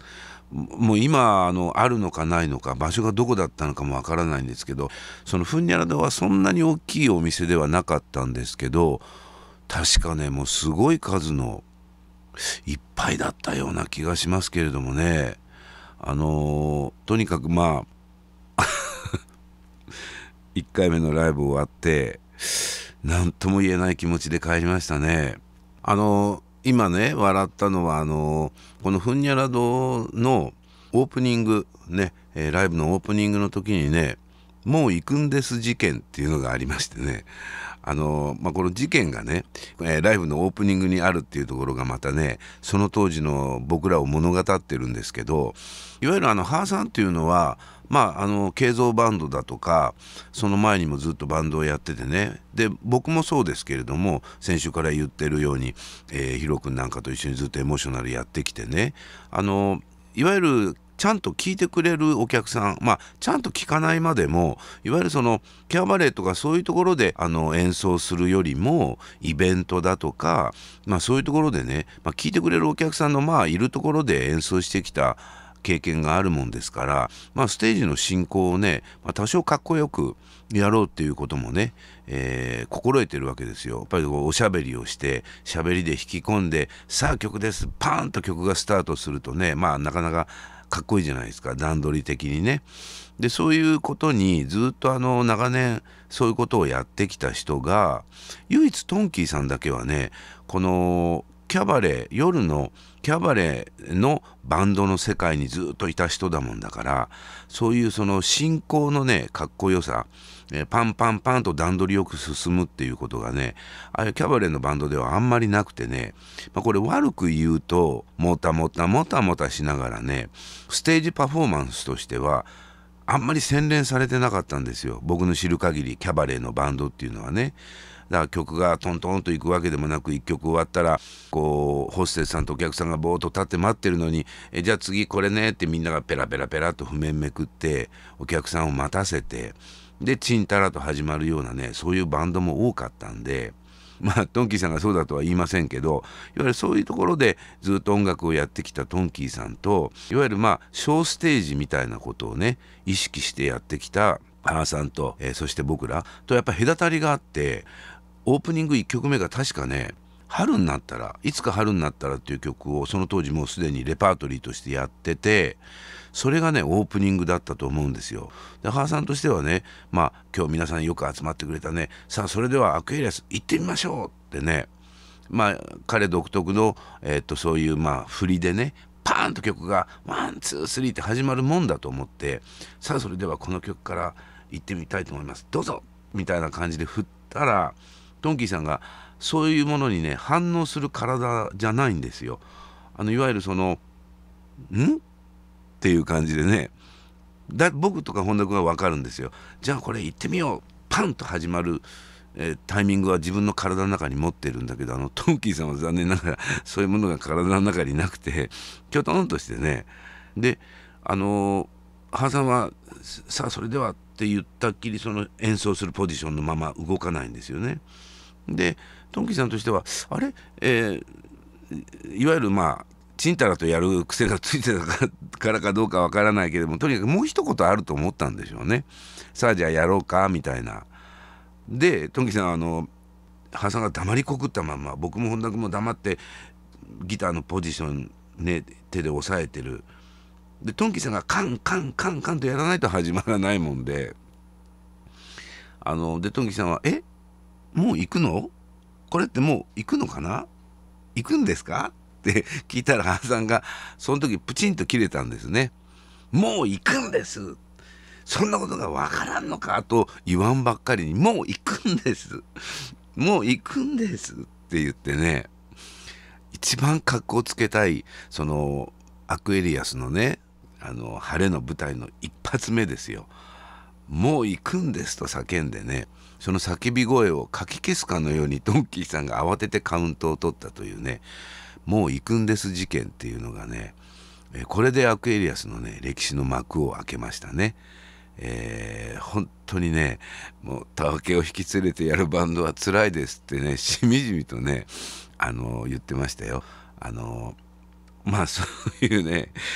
もう今あのあるのかないのか、場所がどこだったのかもわからないんですけど、そのフンニャラ堂はそんなに大きいお店ではなかったんですけど、確かねもうすごい数のいっぱいだったような気がしますけれどもね。あのーとにかくまあいっかいめのライブ終わって何とも言えない気持ちで帰りましたね。あのー今ね笑ったのはあのーこのフンニャラ堂のオープニングね、えーライブのオープニングの時にね、もう行くんです事件っていうのがありましてね、あのーまあ、この事件がね、えーライブのオープニングにあるっていうところがまたね、その当時の僕らを物語ってるんですけど、いわゆるあのハーさんっていうのはまああの慶三バンドだとか、その前にもずっとバンドをやっててね、で僕もそうですけれども、先週から言ってるように、えー、ヒロ君なんかと一緒にずっとエモーショナルやってきてね、あのいわゆるちゃんと聞いてくれるお客さん、まあちゃんと聞かないまでも、いわゆるそのキャバレーとかそういうところであの演奏するよりも、イベントだとか、まあそういうところでね、まあ、聞いてくれるお客さんのまあいるところで演奏してきた経験があるもんですから、まあ、ステージの進行をね、まあ、多少かっこよくやろうっていうこともね、えー、心得てるわけですよ。やっぱりこうおしゃべりをしてしゃべりで引き込んで、さあ曲ですパーンと曲がスタートするとね、まあなかなかかっこいいじゃないですか、段取り的にね。でそういうことにずっとあの長年そういうことをやってきた人が、唯一トンキーさんだけはね、このキャバレー、夜のキャバレーのバンドの世界にずっといた人だもんだから、そういうその進行のねかっこよさ、えーパンパンパンと段取りよく進むっていうことがね、ああいうキャバレーのバンドではあんまりなくてね、まあ、これ悪く言うともたもたもたもたしながらね、ステージパフォーマンスとしてはあんまり洗練されてなかったんですよ、僕の知る限りキャバレーのバンドっていうのはね。だから曲がトントンといくわけでもなく、いっきょく終わったらこうホステスさんとお客さんがぼーっと立って待ってるのに、えじゃあ次これねってみんながペラペラペラと譜面めくってお客さんを待たせて、でチンタラと始まるようなね、そういうバンドも多かったんで、まあトンキーさんがそうだとは言いませんけど、いわゆるそういうところでずっと音楽をやってきたトンキーさんと、いわゆるまあ小ステージみたいなことをね意識してやってきたハーさんと、えーそして僕らとやっぱ隔たりがあって、オープニングいっきょくめが確かね、春になったらいつか春になったらっていう曲をその当時もうすでにレパートリーとしてやってて、それがねオープニングだったと思うんですよ。でハーさんとしてはね、まあ今日皆さんよく集まってくれたね、さあそれではアクエリアス行ってみましょうってね、まあ彼独特の、えーっとそういうまあ振りでね、パーンと曲がワンツースリーって始まるもんだと思って、さあそれではこの曲から行ってみたいと思います、どうぞみたいな感じで振ったら、トンキーさんがそういうものにね反応する体じゃないんですよ。あのいわゆるそのんっていう感じでね、だ僕とか本田君は分かるんですよ。じゃあこれ行ってみよう、パンと始まる、えータイミングは自分の体の中に持ってるんだけど、あのトンキーさんは残念ながらそういうものが体の中になくて、きょとんとしてね、であのー、ハーさんはさあそれではって言ったっきりその演奏するポジションのまま動かないんですよね。でトンキーさんとしてはあれ、えーいわゆるまあちんたらとやる癖がついてたかからかどうかわからないけれども、とにかくもう一言あると思ったんでしょうね。さあじゃあやろうかみたいな。でトンキーさんはあのハーさんが黙りこくったまま、僕も本田君も黙ってギターのポジションね手で押さえてる。でトンキーさんがカンカンカンカンとやらないと始まらないもんで、あのでトンキーさんはえもう行くの、これってもう行くのかな、行くんですかって聞いたら、ハーさんがその時プチンと切れたんですね。もう行くんです、そんなことがわからんのかと言わんばっかりに、もう行くんです、もう行くんですって言ってね、一番格好つけたいそのアクエリアスのね、あの晴れの舞台の一発目ですよ。もう行くんですと叫んでね、その叫び声をかき消すかのようにドンキーさんが慌ててカウントを取ったというね、もう行くんです事件っていうのがね、えこれでアクエリアスのね歴史の幕を開けましたね。えー、本当にね、もうたわけを引き連れてやるバンドは辛いですってね、しみじみとねあの言ってましたよ。あのまあそういうね、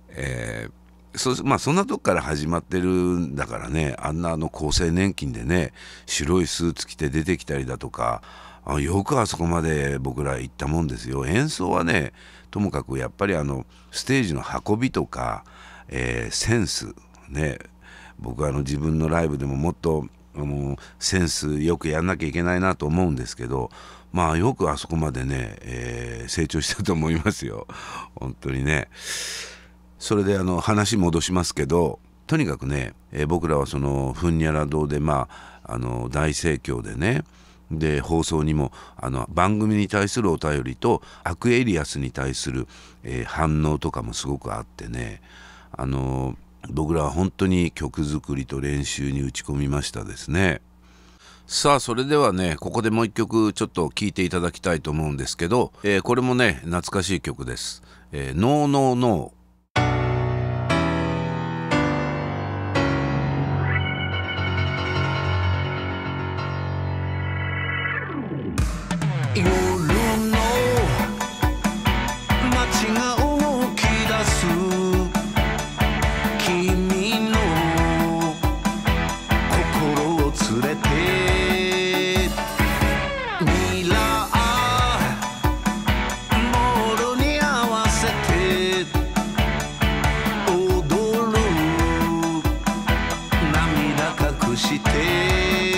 えーそまあそんなとこから始まってるんだからね、あんなあの厚生年金でね白いスーツ着て出てきたりだとか、あよくあそこまで僕ら行ったもんですよ。演奏はねともかくやっぱりあのステージの運びとか、えーセンスね、僕はあの自分のライブでももっとあのセンスよくやんなきゃいけないなと思うんですけど、まあよくあそこまでね、えー成長したと思いますよ本当にね。それであの話戻しますけど、とにかくね、えー僕らはそのふんにゃら堂でまああの大盛況でね、で放送にもあの番組に対するお便りとアクエリアスに対する、えー反応とかもすごくあってね、あの僕らは本当に曲作りと練習に打ち込みましたですね。さあそれではね、ここでもう一曲ちょっと聴いていただきたいと思うんですけど、えーこれもね懐かしい曲です。えーノーノーノー。 夜の街が動き出す君の心を連れて未来モードに合わせて踊る涙隠して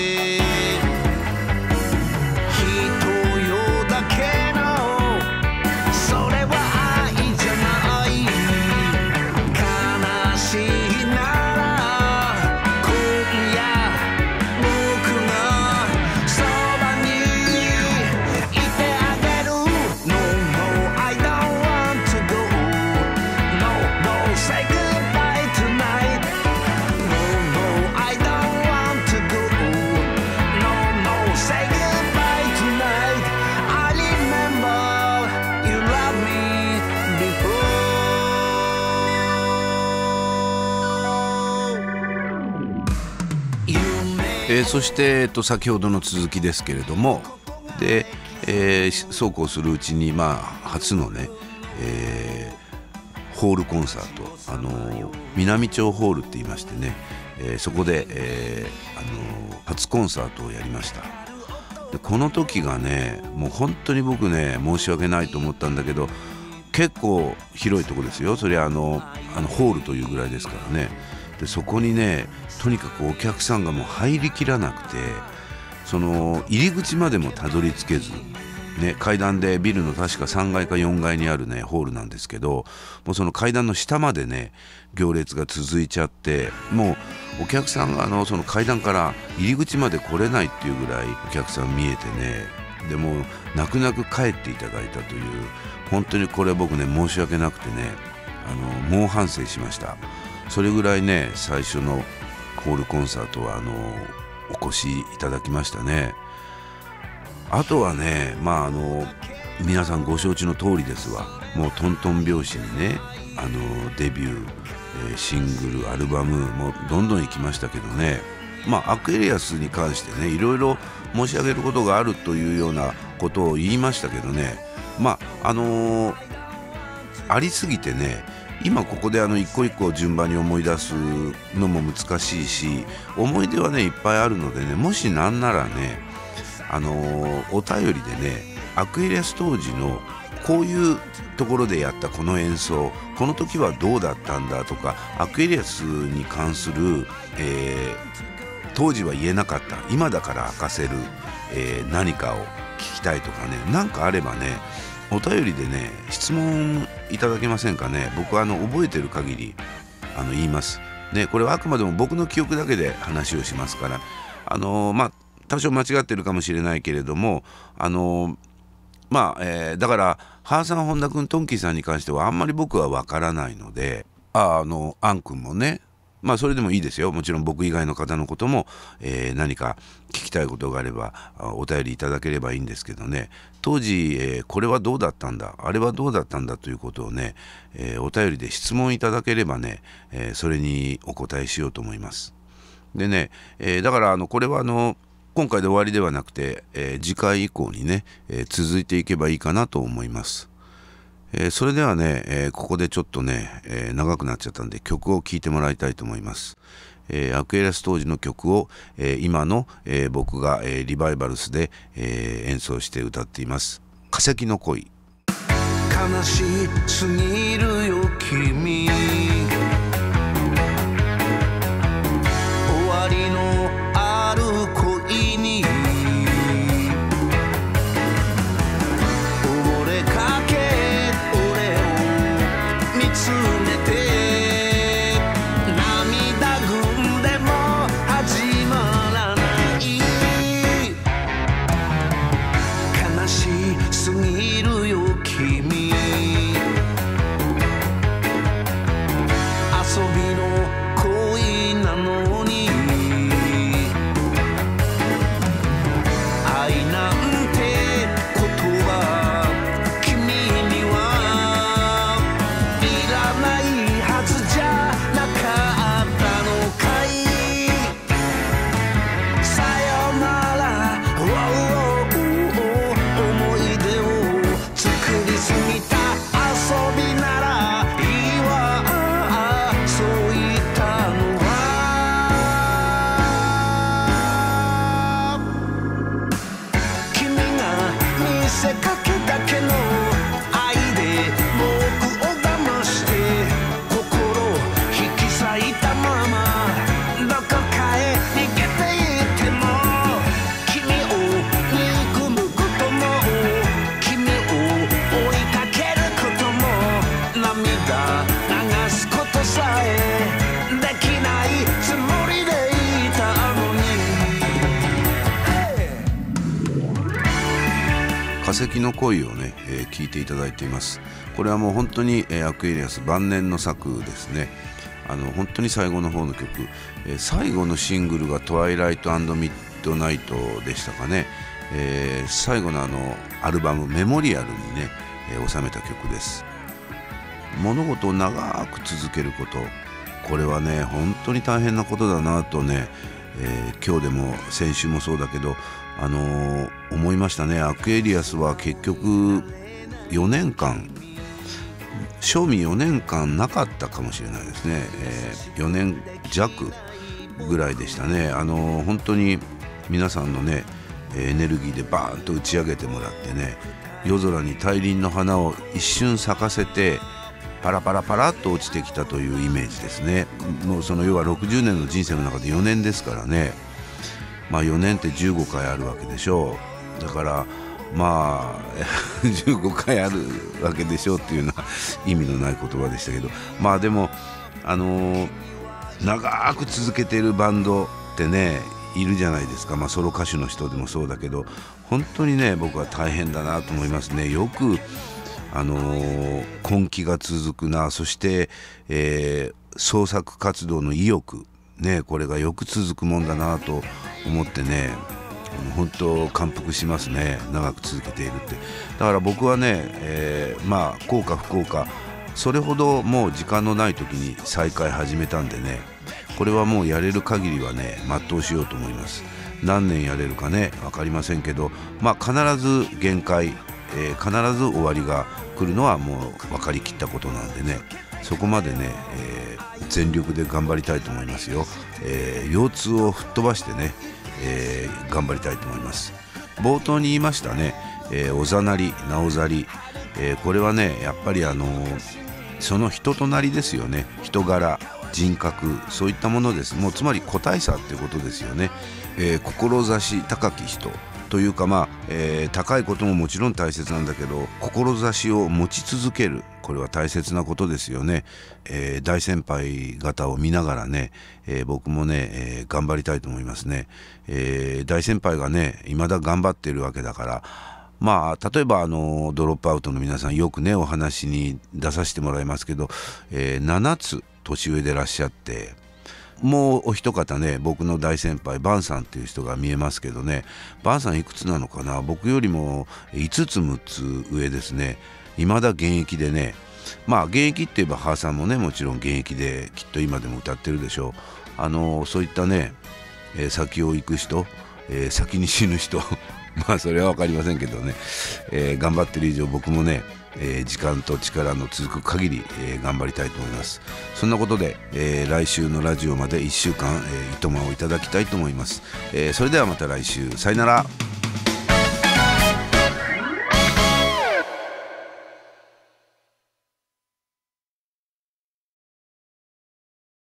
えーそして、えっと、先ほどの続きですけれども、で、えーそうこうするうちに、まあ、初のね、えーホールコンサート、あのー南町ホールって言いましてね、えーそこで、えーあのー初コンサートをやりました。でこの時がねもう本当に僕ね申し訳ないと思ったんだけど、結構広いとこですよ。それはあのあのホールというぐらいですからね。でそこにねとにかくお客さんがもう入りきらなくて、その入り口までもたどり着けず、ね、階段でビルの確かさんがいかよんがいにあるねホールなんですけど、もうその階段の下までね行列が続いちゃって、もうお客さんがあのその階段から入り口まで来れないっていうぐらいお客さん見えてね、でもう泣く泣く帰っていただいたという、本当にこれ僕ね申し訳なくてね、あの猛反省しました。それぐらいね最初のホールコンサートはあのお越しいただきましたね。あとはね、まああの皆さんご承知の通りですわ。もうトントン拍子にね、あのデビュー、えーシングル、アルバムもどんどん行きましたけどね、まあアクエリアスに関してねいろいろ申し上げることがあるというようなことを言いましたけどね、まああのーありすぎてね、今ここであの一個一個順番に思い出すのも難しいし、思い出はねいっぱいあるのでね、もしなんならね、あのーお便りでねアクエリアス当時のこういうところでやったこの演奏、この時はどうだったんだとか、アクエリアスに関する、えー当時は言えなかった今だから明かせる、えー何かを聞きたいとかね、なんかあればねお便りでね質問いただけませんかね。僕はあの覚えてる限りあの言いますね。これはあくまでも僕の記憶だけで話をしますから、あのーまあ多少間違ってるかもしれないけれども、あのーまあ、えーだからハーさん、本田君、トンキーさんに関してはあんまり僕は分からないので、ああのアン君もね、まあそれでもいいですよ。もちろん僕以外の方のことも、えー何か聞きたいことがあればあお便りいただければいいんですけどね、当時、えーこれはどうだったんだ、あれはどうだったんだということをね、えーお便りで質問いただければね、えーそれにお答えしようと思います。でね、えーだからあのこれはあの今回で終わりではなくて、えー次回以降にね、えー続いていけばいいかなと思います。 えー、それではね、えー、ここでちょっとね、えー、長くなっちゃったんで曲を聴いてもらいたいと思います。えー、アクエリアス当時の曲を、えー、今の、えー、僕が、えー、リバイバルスで、えー、演奏して歌っています。化石の恋。 悲しすぎるよ君、終わりのある恋に溺れかけ俺を見つめて、涙ぐんでも始まらない、悲しすぎるよ君、遊びの恋なのに愛なんて言葉君にはいらないはずじゃなかったのかい、さよなら、おおお思い出を作りすぎた遊びならいいわ、そう言ったのは君が見せかけだけの愛で僕を騙して、心引き裂いたままどこかへ逃げていっても、君を憎むことも君を追いかけることも、涙流すことさえできないつもりでいたのに。 化石の恋をね、えー、聞いていただいています。これはもう本当に、えー、アクエリアス晩年の作ですね。あの本当に最後の方の曲、えー、最後のシングルがトワイライト&ミッドナイトでしたかね。えー、最後のあのアルバムメモリアルにね、えー、収めた曲です。物事を長く続けること、これはね本当に大変なことだなとね、えー、今日でも先週もそうだけど、あのー、思いましたね。アクエリアスは結局よねんかん、賞味よねんかんなかったかもしれないですね。えー、よねん弱ぐらいでしたね。あのー、本当に皆さんのねエネルギーでバーンと打ち上げてもらってね、夜空に大輪の花を一瞬咲かせてパラパラパラっと落ちてきたというイメージですね。もうその要はろくじゅうねんの人生の中でよねんですからね。まあよねんってじゅうごかいあるわけでしょう。だからまあじゅうごかいあるわけでしょうっていうのは意味のない言葉でしたけど、まあでもあのー、長く続けているバンドってねいるじゃないですか。まあソロ歌手の人でもそうだけど、本当にね僕は大変だなと思いますね。よくあのー、根気が続くな。そして、えー、創作活動の意欲ね、これがよく続くもんだなと思ってね、本当感服しますね。長く続けているって。だから僕はね、えー、まあ幸か不幸かそれほどもう時間のない時に再開始めたんでね、これはもうやれる限りはね全うしようと思います。何年やれるかね分かりませんけど、まあ必ず限界、えー、必ず終わりが来るのはもう分かりきったことなんでね、そこまでね、えー、全力で頑張りたいと思いますよ。えー、腰痛を吹っ飛ばしてね、えー、頑張りたいと思います。冒頭に言いましたね、えー、おざなりなおざり、えー、これはねやっぱりあのー、その人となりですよね。人柄、人格、そういったものです。もうつまり個体差っていうことですよね。えー、志高き人というか、まあえー、高いことももちろん大切なんだけど、志を持ち続ける、これは大切なことですよね。えー、大先輩方を見ながらね、えー、僕もね、えー、頑張りたいと思いますね。えー、大先輩がね未だ頑張っているわけだから、まあ例えばあのドロップアウトの皆さんよくねお話に出させてもらいますけど、えー、ななつ年上でいらっしゃって、もうお一方ね僕の大先輩バンさんっていう人が見えますけどね、バンさんいくつなのかな、僕よりもいつつむっつ上ですね。未だ現役でね、まあ現役って言えば母さんもねもちろん現役できっと今でも歌ってるでしょう。あのそういったね、えー、先を行く人、えー、先に死ぬ人まあそれは分かりませんけどね、えー頑張ってる以上僕もね、えー時間と力の続く限り、えー頑張りたいと思います。そんなことで、えー来週のラジオまでいっしゅうかん、えー、いとまをいただきたいと思います。えーそれではまた来週、さよなら。